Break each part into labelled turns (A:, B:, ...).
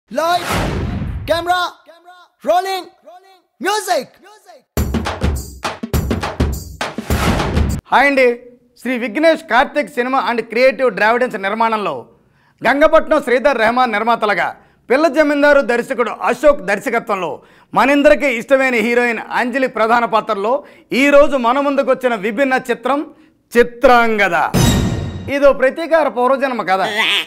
A: Light, camera, rolling, music.
B: Hi అండి. Shri Vighnesh Karthik cinema and creative డ్రావిడెన్స్ నిర్మాణంలో గంగపట్నం శ్రీధర్ రెహమాన్ నిర్మాతలుగా పిల్ల జమీందారు దర్శకుడు అశోక్ దర్శకత్వంలో మనందరికీ ఇష్టమైన హీరోయిన్ అంజలి ప్రధాన పాత్రలో ఈరోజు మన ముందుకు వచ్చిన విభిన్న చిత్రం చిత్రాంగద. ఇదో ప్రతీకార పూర్వజన్మ కథ.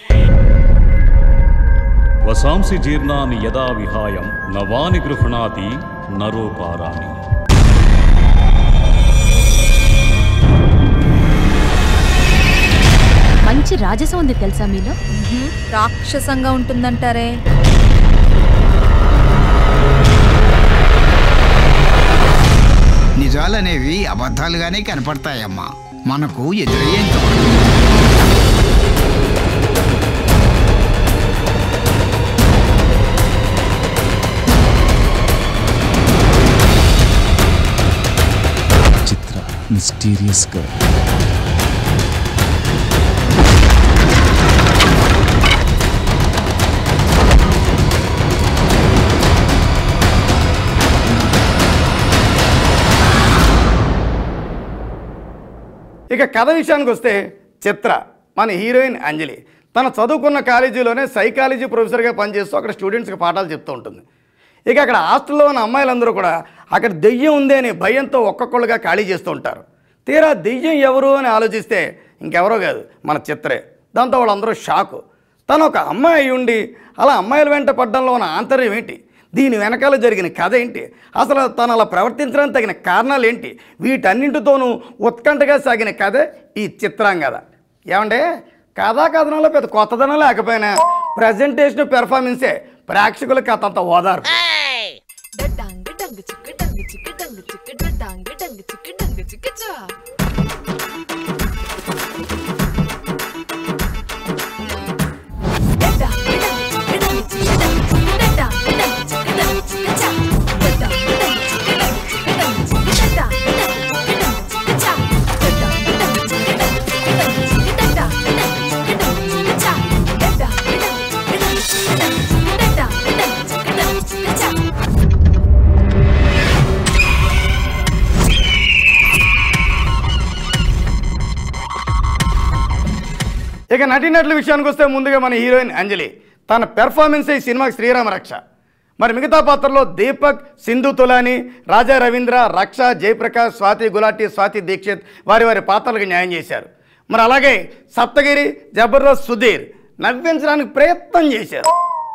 C: వసాంసి జీర్ణాని యదా విహాయం నవాని గృహణాతి నరోపారాని.
D: మంచి రాజసం ఉంది తెలుసా మీలో?
E: రాక్షసంగా ఉంటుందంటారే.
F: నిజాలనేవి అబద్ధాలుగానే కనపడతాయమ్మా. మనకు ఎదురయ్యేంత
C: చిత్ర మిస్టీరియస్ గా
B: ఇక కథ విషయానికి వస్తే చిత్ర మన హీరోయిన్ అంజలి తన చదువుకున్న కాలేజీలోనే సైకాలజీ ప్రొఫెసర్గా పనిచేస్తూ అక్కడ స్టూడెంట్స్కి పాఠాలు చెప్తూ ఉంటుంది. ఇక అక్కడ హాస్టల్లో ఉన్న అమ్మాయిలందరూ కూడా అక్కడ దెయ్యం ఉంది అనే భయంతో ఒక్కొక్కళ్ళుగా ఖాళీ చేస్తూ ఉంటారు. తీరా దెయ్యం ఎవరు అని ఆలోచిస్తే ఇంకెవరో కాదు, మన చిత్రే. దాంతో వాళ్ళందరూ షాకు. తను ఒక అమ్మాయి అయి ఉండి అలా అమ్మాయిల వెంట పడ్డంలో ఉన్న ఆంతర్యం ఏంటి, దీని వెనకాల జరిగిన కథ ఏంటి, అసలు తను అలా ప్రవర్తించడానికి తగిన కారణాలు ఏంటి, వీటన్నింటితోనూ ఉత్కంఠగా సాగిన కథ ఈ చిత్రాంగద. ఏమంటే కథా కథనంలో పెద్ద కొత్తదనం లేకపోయినా ప్రజెంటేషన్ పెర్ఫార్మెన్సే ప్రేక్షకుల కథ అంతా ఓదారు. ఇక నటీనటుల విషయానికి వస్తే ముందుగా మన హీరోయిన్ అంజలి తన పెర్ఫార్మెన్స్ ఈ సినిమాకి శ్రీరామ రక్ష. మరి మిగతా పాత్రలో దీపక్, సింధు తులాని, రాజా రవీంద్ర, రక్ష, జయప్రకాష్, స్వాతి గులాటి, స్వాతి దీక్షిత్ వారి వారి పాత్రలకు న్యాయం చేశారు. మరి అలాగే సప్తగిరి, జబర్దస్త్ సుధీర్ నవ్వించడానికి ప్రయత్నం చేశారు.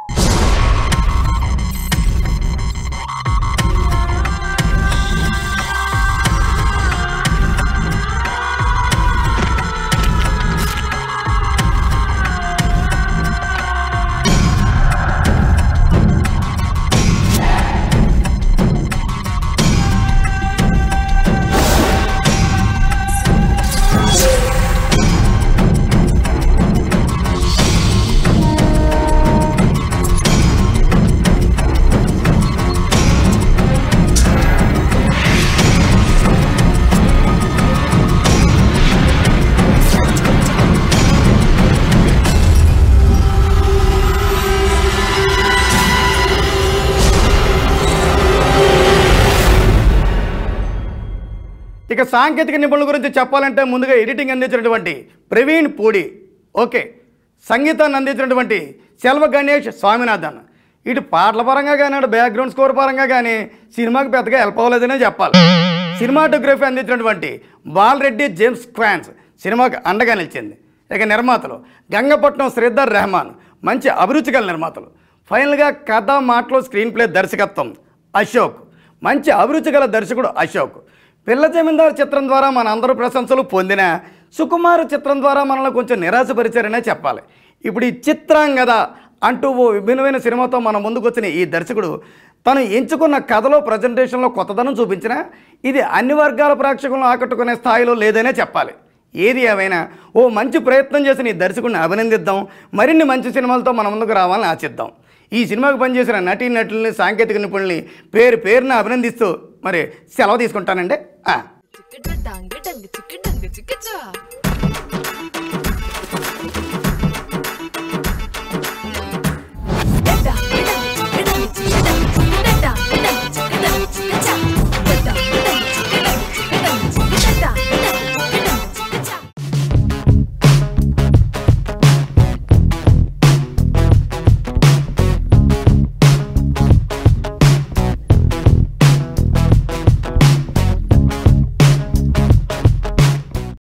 B: ఇక సాంకేతిక నిపుణుల గురించి చెప్పాలంటే ముందుగా ఎడిటింగ్ అందించినటువంటి ప్రవీణ్ పూడి, ఓకే, సంగీతాన్ని అందించినటువంటి సెల్వ గణేష్ స్వామినాథన్. ఇటు పాటల పరంగా కానీ అటు బ్యాక్గ్రౌండ్ స్కోర్ పరంగా కానీ సినిమాకి పెద్దగా హెల్ప్ అవ్వలేదనే చెప్పాలి. సినిమాటోగ్రఫీ అందించినటువంటి బాలరెడ్డి జేమ్స్ క్వాన్స్ సినిమాకి అండగా నిలిచింది. ఇక నిర్మాతలు గంగపట్నం శ్రీధర్ రెహమాన్, మంచి అభిరుచి గల నిర్మాతలు. ఫైనల్గా కథ, మాటలు, స్క్రీన్ ప్లే, దర్శకత్వం అశోక్, మంచి అభిరుచి గల దర్శకుడు అశోక్. పిల్ల జమీందారు చిత్రం ద్వారా మన అందరూ ప్రశంసలు పొందిన సుకుమార్ చిత్రం ద్వారా మనల్ని కొంచెం నిరాశపరిచారనే చెప్పాలి. ఇప్పుడు ఈ చిత్రాంగద అంటూ ఓ విభిన్నమైన సినిమాతో మన ముందుకు వచ్చిన ఈ దర్శకుడు తను ఎంచుకున్న కథలో ప్రజెంటేషన్లో కొత్తదనం చూపించినా ఇది అన్ని వర్గాల ప్రేక్షకులను ఆకట్టుకునే స్థాయిలో లేదనే చెప్పాలి. ఏది ఏమైనా ఓ మంచి ప్రయత్నం చేసిన ఈ దర్శకుడిని అభినందిద్దాం. మరిన్ని మంచి సినిమాలతో మన ముందుకు రావాలని ఆశిద్దాం. ఈ సినిమాకు పనిచేసిన నటీనటుల్ని, సాంకేతిక నిపుణుల్ని పేరు పేరున అభినందిస్తూ మరి సెలవు తీసుకుంటానండి.